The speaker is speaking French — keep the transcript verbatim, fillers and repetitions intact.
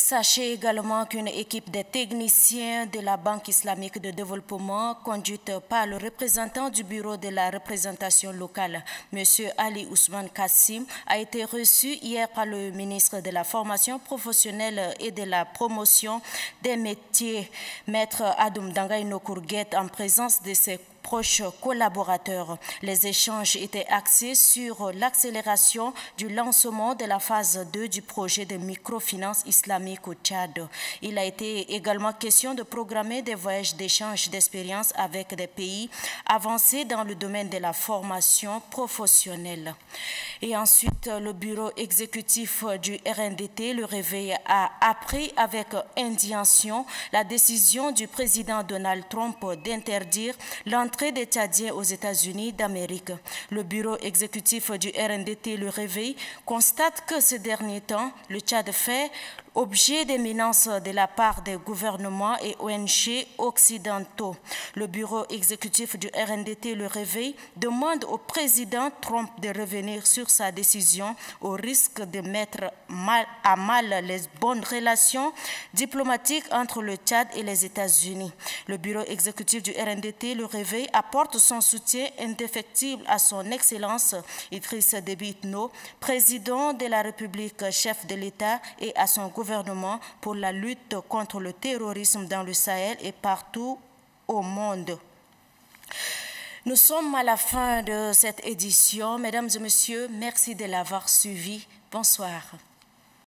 Sachez également qu'une équipe de techniciens de la Banque islamique de développement, conduite par le représentant du bureau de la représentation locale, M. Ali Ousmane Kassim, a été reçue hier par le ministre de la Formation professionnelle et de la promotion des métiers, Maître Adoum Dangaye Nokourguet, en présence de ses proches collaborateurs. Les échanges étaient axés sur l'accélération du lancement de la phase deux du projet de microfinance islamique au Tchad. Il a été également question de programmer des voyages d'échange d'expériences avec des pays avancés dans le domaine de la formation professionnelle. Et ensuite, le bureau exécutif du R N D T, le Réveil, a appris avec indignation la décision du président Donald Trump d'interdire l'entrée des Tchadiens aux États-Unis d'Amérique. Le bureau exécutif du R N D T, le Réveil, constate que ces derniers temps, le Tchad fait objet d'éminence de la part des gouvernements et O N G occidentaux. Le bureau exécutif du R N D T, le Réveil, demande au président Trump de revenir sur sa décision au risque de mettre mal à mal les bonnes relations diplomatiques entre le Tchad et les États-Unis. Le bureau exécutif du R N D T, le Réveil, apporte son soutien indéfectible à son Excellence Idriss Déby Itno, président de la République, chef de l'État, et à son gouvernement pour la lutte contre le terrorisme dans le Sahel et partout au monde. Nous sommes à la fin de cette édition. Mesdames et messieurs, merci de l'avoir suivi. Bonsoir.